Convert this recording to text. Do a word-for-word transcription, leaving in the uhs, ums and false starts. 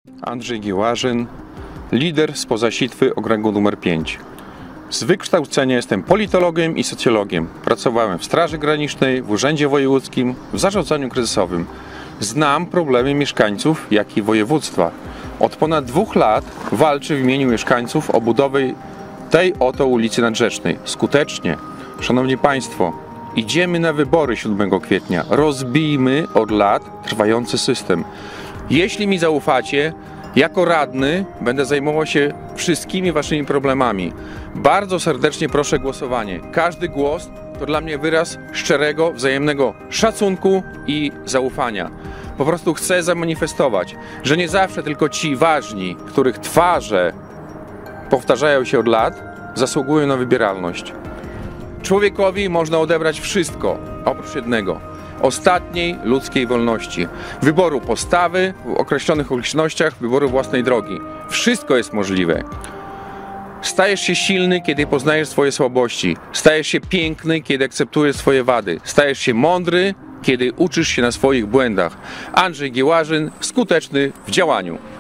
Andrzej Giełażyn, lider spoza Sitwy okręgu numer pięć. Z wykształcenia jestem politologiem i socjologiem. Pracowałem w Straży Granicznej, w Urzędzie Wojewódzkim, w zarządzaniu kryzysowym. Znam problemy mieszkańców, jak i województwa. Od ponad dwóch lat walczę w imieniu mieszkańców o budowę tej oto ulicy Nadrzecznej. Skutecznie. Szanowni Państwo, idziemy na wybory siódmego kwietnia. Rozbijmy od lat trwający system. Jeśli mi zaufacie, jako radny będę zajmował się wszystkimi waszymi problemami. Bardzo serdecznie proszę głosowanie. Każdy głos to dla mnie wyraz szczerego, wzajemnego szacunku i zaufania. Po prostu chcę zamanifestować, że nie zawsze tylko ci ważni, których twarze powtarzają się od lat, zasługują na wybieralność. Człowiekowi można odebrać wszystko, oprócz jednego. Ostatniej ludzkiej wolności. Wyboru postawy w określonych okolicznościach, wyboru własnej drogi. Wszystko jest możliwe. Stajesz się silny, kiedy poznajesz swoje słabości. Stajesz się piękny, kiedy akceptujesz swoje wady. Stajesz się mądry, kiedy uczysz się na swoich błędach. Andrzej Giełażyn, skuteczny w działaniu.